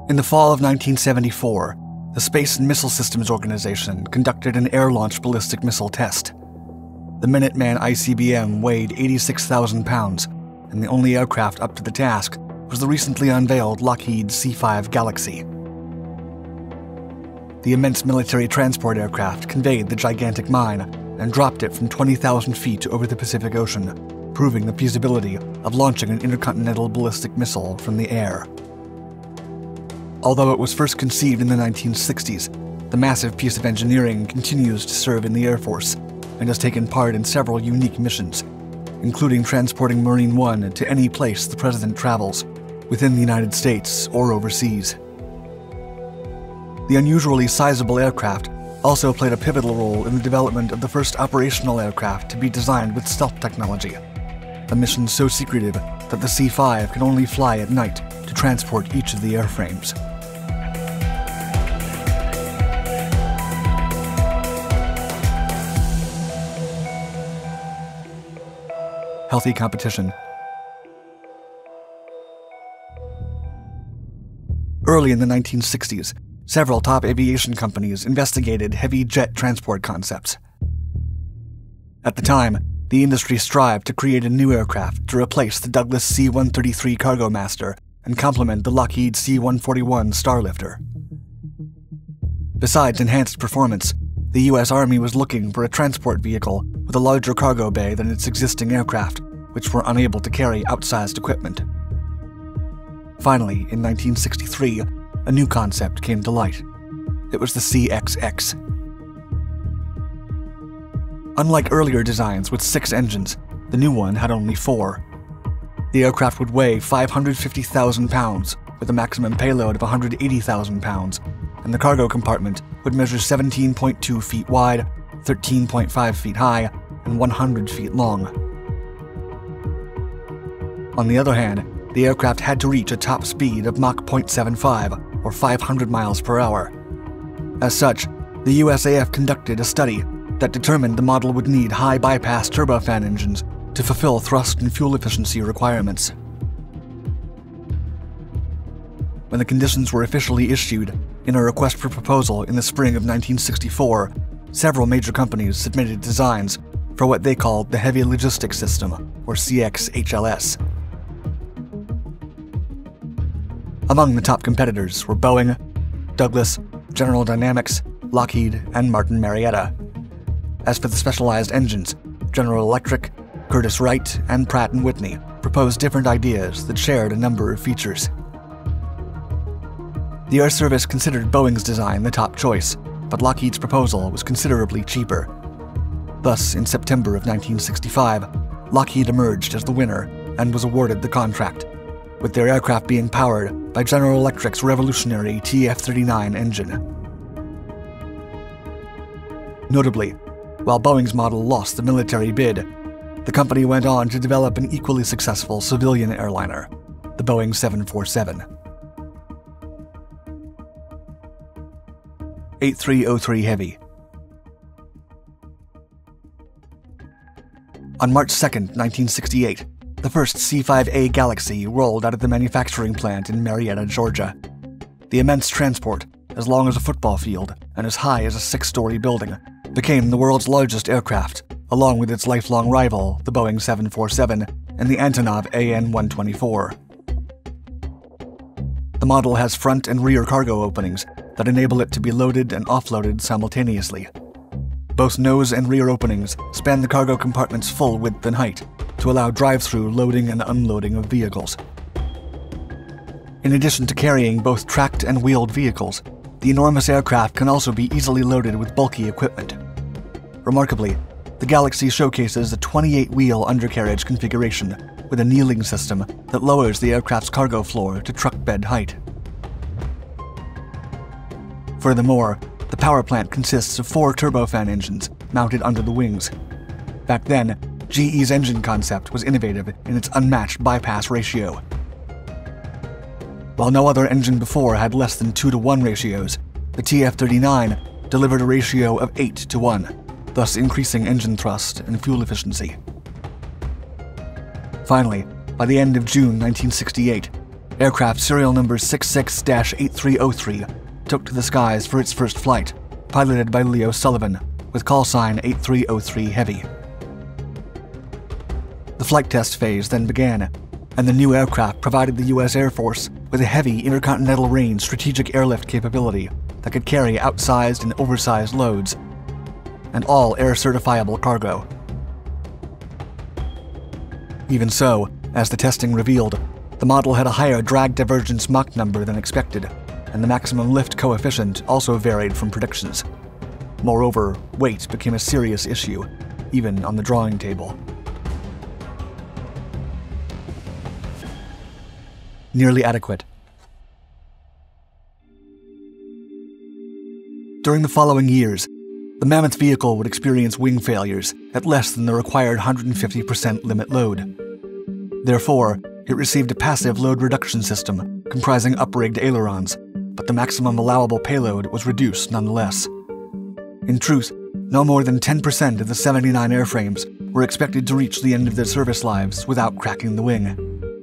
In the fall of 1974, the Space and Missile Systems Organization conducted an air-launched ballistic missile test. The Minuteman ICBM weighed 86,000 pounds, and the only aircraft up to the task was the recently unveiled Lockheed C-5 Galaxy. The immense military transport aircraft conveyed the gigantic mine and dropped it from 20,000 feet over the Pacific Ocean, proving the feasibility of launching an intercontinental ballistic missile from the air. Although it was first conceived in the 1960s, the massive piece of engineering continues to serve in the Air Force and has taken part in several unique missions, including transporting Marine One to any place the President travels, within the United States or overseas. The unusually sizable aircraft also played a pivotal role in the development of the first operational aircraft to be designed with stealth technology, a mission so secretive that the C-5 can only fly at night to transport each of the airframes. Healthy competition. Early in the 1960s, several top aviation companies investigated heavy jet transport concepts. At the time, the industry strived to create a new aircraft to replace the Douglas C-133 Cargo Master and complement the Lockheed C-141 Starlifter. Besides enhanced performance, the U.S. Army was looking for a transport vehicle with a larger cargo bay than its existing aircraft, which were unable to carry outsized equipment. Finally, in 1963, a new concept came to light. It was the CXX. Unlike earlier designs with 6 engines, the new one had only 4. The aircraft would weigh 550,000 pounds, with a maximum payload of 180,000 pounds, and the cargo compartment would measure 17.2 feet wide, 13.5 feet high, and 100 feet long. On the other hand, the aircraft had to reach a top speed of Mach 0.75, or 500 miles per hour. As such, the USAF conducted a study that determined the model would need high bypass turbofan engines to fulfill thrust and fuel efficiency requirements. When the conditions were officially issued in a request for proposal in the spring of 1964, several major companies submitted designs for what they called the Heavy Logistics System, or CXHLS. Among the top competitors were Boeing, Douglas, General Dynamics, Lockheed, and Martin Marietta. As for the specialized engines, General Electric, Curtiss-Wright, and Pratt & Whitney proposed different ideas that shared a number of features. The Air Service considered Boeing's design the top choice, but Lockheed's proposal was considerably cheaper. Thus, in September of 1965, Lockheed emerged as the winner and was awarded the contract, with their aircraft being powered by General Electric's revolutionary TF-39 engine. Notably, while Boeing's model lost the military bid, the company went on to develop an equally successful civilian airliner, the Boeing 747. 8303 Heavy. On March 2, 1968, the first C-5A Galaxy rolled out of the manufacturing plant in Marietta, Georgia. The immense transport, as long as a football field and as high as a 6-story building, became the world's largest aircraft, along with its lifelong rival, the Boeing 747 and the Antonov AN-124. The model has front and rear cargo openings that enable it to be loaded and offloaded simultaneously. Both nose and rear openings span the cargo compartment's full width and height to allow drive-through loading and unloading of vehicles. In addition to carrying both tracked and wheeled vehicles, the enormous aircraft can also be easily loaded with bulky equipment. Remarkably, the Galaxy showcases a 28-wheel undercarriage configuration with a kneeling system that lowers the aircraft's cargo floor to truck bed height. Furthermore, the power plant consists of 4 turbofan engines mounted under the wings. Back then, GE's engine concept was innovative in its unmatched bypass ratio. While no other engine before had less than 2-to-1 ratios, the TF-39 delivered a ratio of 8-to-1, thus increasing engine thrust and fuel efficiency. Finally, by the end of June 1968, Aircraft serial number 66-8303 took to the skies for its first flight, piloted by Leo Sullivan, with call sign 8303 Heavy. The flight test phase then began, and the new aircraft provided the U.S. Air Force with a heavy intercontinental range strategic airlift capability that could carry outsized and oversized loads, and all air-certifiable cargo. Even so, as the testing revealed, the model had a higher drag divergence Mach number than expected, and the maximum lift coefficient also varied from predictions. Moreover, weight became a serious issue, even on the drawing table. Nearly adequate. During the following years, the Mammoth vehicle would experience wing failures at less than the required 150% limit load. Therefore, it received a passive load reduction system comprising uprigged ailerons, but the maximum allowable payload was reduced nonetheless. In truth, no more than 10% of the 79 airframes were expected to reach the end of their service lives without cracking the wing.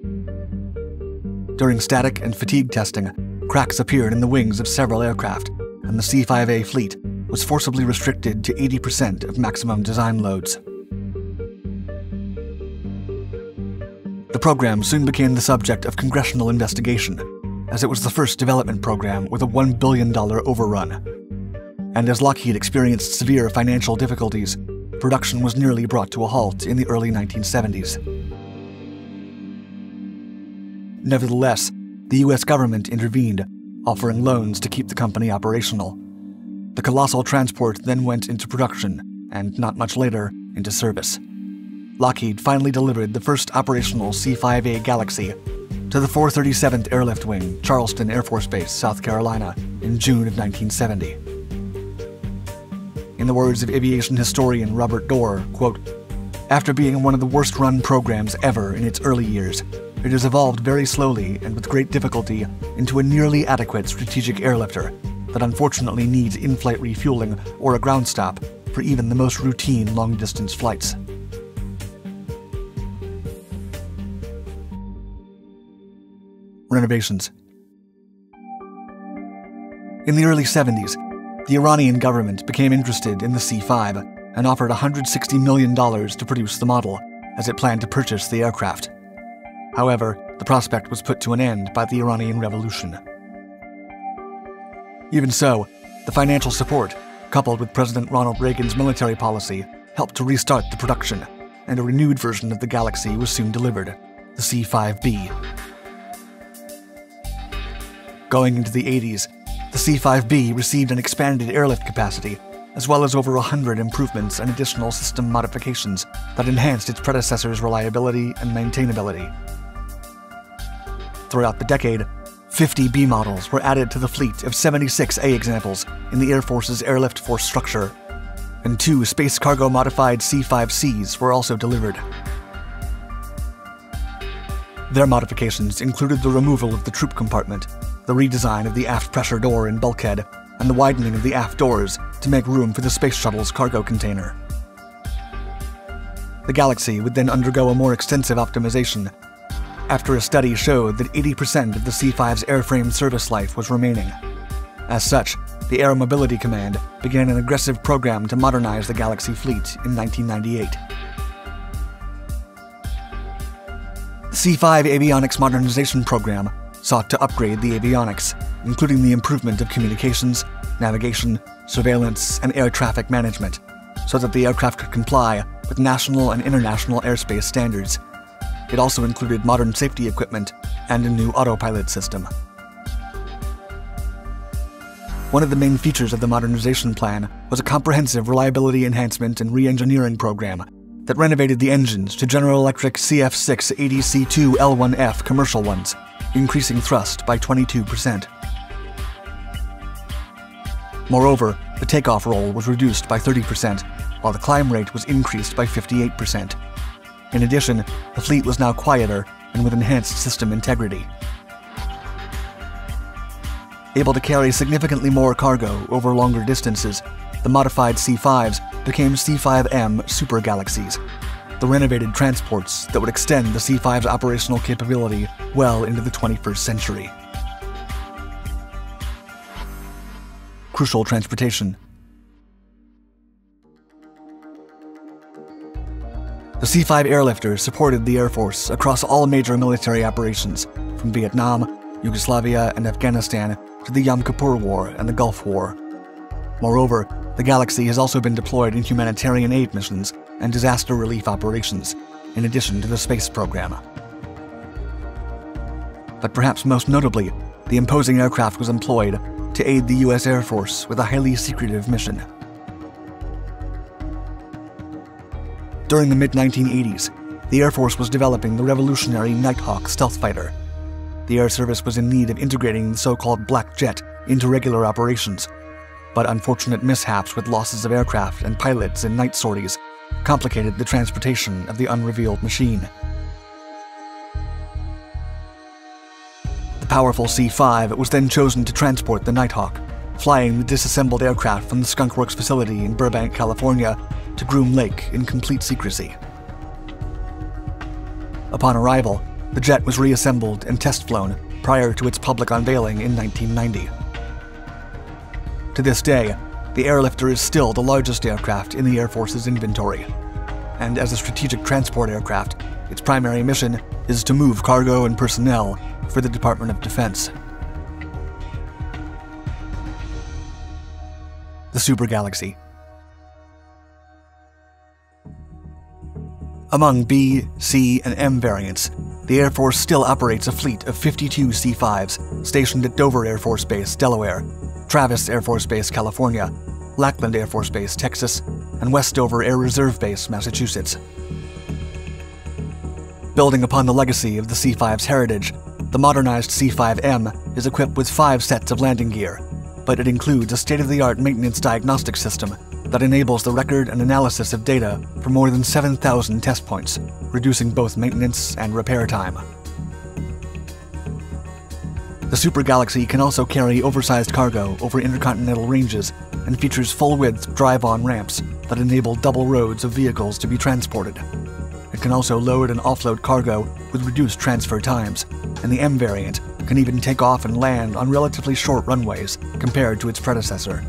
During static and fatigue testing, cracks appeared in the wings of several aircraft, and the C-5A fleet was forcibly restricted to 80% of maximum design loads. The program soon became the subject of congressional investigation, as it was the first development program with a $1 billion overrun. And as Lockheed experienced severe financial difficulties, production was nearly brought to a halt in the early 1970s. Nevertheless, the U.S. government intervened, offering loans to keep the company operational. The colossal transport then went into production, and not much later, into service. Lockheed finally delivered the first operational C-5 Galaxy to the 437th Airlift Wing, Charleston Air Force Base, South Carolina, in June of 1970. In the words of aviation historian Robert Dorr, quote, "After being one of the worst-run programs ever in its early years, it has evolved very slowly and with great difficulty into a nearly adequate strategic airlifter that unfortunately needs in-flight refueling or a ground stop for even the most routine long-distance flights." Renovations. In the early 70s, the Iranian government became interested in the C-5 and offered $160 million to produce the model, as it planned to purchase the aircraft. However, the prospect was put to an end by the Iranian Revolution. Even so, the financial support, coupled with President Ronald Reagan's military policy, helped to restart the production, and a renewed version of the Galaxy was soon delivered, the C-5B. Going into the 80s, the C-5B received an expanded airlift capacity, as well as over 100 improvements and additional system modifications that enhanced its predecessor's reliability and maintainability. Throughout the decade, 50 B models were added to the fleet of 76 A examples in the Air Force's airlift force structure, and 2 space cargo modified C-5Cs were also delivered. Their modifications included the removal of the troop compartment, the redesign of the aft pressure door and bulkhead, and the widening of the aft doors to make room for the space shuttle's cargo container. The Galaxy would then undergo a more extensive optimization, after a study showed that 80% of the C-5's airframe service life was remaining. As such, the Air Mobility Command began an aggressive program to modernize the Galaxy fleet in 1998. The C-5 Avionics Modernization Program sought to upgrade the avionics, including the improvement of communications, navigation, surveillance, and air traffic management, so that the aircraft could comply with national and international airspace standards. It also included modern safety equipment and a new autopilot system. One of the main features of the modernization plan was a comprehensive reliability enhancement and re-engineering program that renovated the engines to General Electric CF6 ADC2 L1F commercial ones, increasing thrust by 22%. Moreover, the takeoff roll was reduced by 30%, while the climb rate was increased by 58%. In addition, the fleet was now quieter and with enhanced system integrity. Able to carry significantly more cargo over longer distances, the modified C-5s became C-5M Super Galaxies. the renovated transports that would extend the C-5's operational capability well into the 21st century. Crucial transportation. The C-5 airlifter supported the Air Force across all major military operations, from Vietnam, Yugoslavia, and Afghanistan to the Yom Kippur War and the Gulf War. Moreover, the Galaxy has also been deployed in humanitarian aid missions and disaster relief operations, in addition to the space program. But perhaps most notably, the imposing aircraft was employed to aid the U.S. Air Force with a highly secretive mission. During the mid-1980s, the Air Force was developing the revolutionary Nighthawk stealth fighter. The Air Service was in need of integrating the so-called Black Jet into regular operations, but unfortunate mishaps with losses of aircraft and pilots in night sorties complicated the transportation of the unrevealed machine. The powerful C-5 was then chosen to transport the Nighthawk, flying the disassembled aircraft from the Skunk Works facility in Burbank, California, to Groom Lake in complete secrecy. Upon arrival, the jet was reassembled and test-flown prior to its public unveiling in 1990. To this day, the airlifter is still the largest aircraft in the Air Force's inventory, and as a strategic transport aircraft, its primary mission is to move cargo and personnel for the Department of Defense. The Super Galaxy. Among B, C, and M variants, the Air Force still operates a fleet of 52 C-5s stationed at Dover Air Force Base, Delaware, Travis Air Force Base, California, Lackland Air Force Base, Texas, and Westover Air Reserve Base, Massachusetts. Building upon the legacy of the C-5's heritage, the modernized C-5M is equipped with 5 sets of landing gear, but it includes a state-of-the-art maintenance diagnostic system that enables the record and analysis of data for more than 7,000 test points, reducing both maintenance and repair time. The Super Galaxy can also carry oversized cargo over intercontinental ranges and features full-width drive-on ramps that enable double roads of vehicles to be transported. It can also load and offload cargo with reduced transfer times, and the M variant can even take off and land on relatively short runways compared to its predecessor.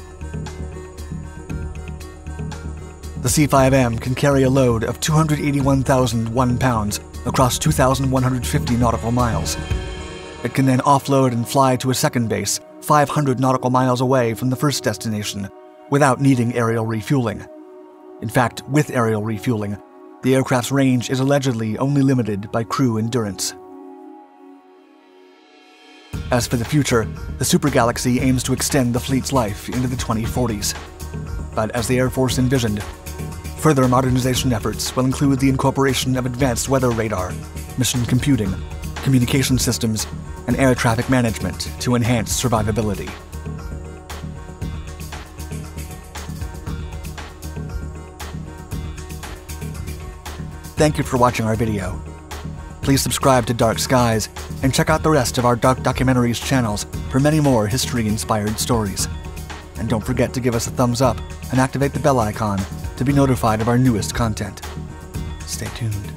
The C-5M can carry a load of 281,001 pounds across 2,150 nautical miles. It can then offload and fly to a second base 500 nautical miles away from the first destination without needing aerial refueling. In fact, with aerial refueling, the aircraft's range is allegedly only limited by crew endurance. As for the future, the Super Galaxy aims to extend the fleet's life into the 2040s. But as the Air Force envisioned, further modernization efforts will include the incorporation of advanced weather radar, mission computing, communication systems, and air traffic management to enhance survivability. Thank you for watching our video. Please subscribe to Dark Skies and check out the rest of our Dark Documentaries channels for many more history-inspired stories. And don't forget to give us a thumbs up and activate the bell icon to be notified of our newest content. Stay tuned.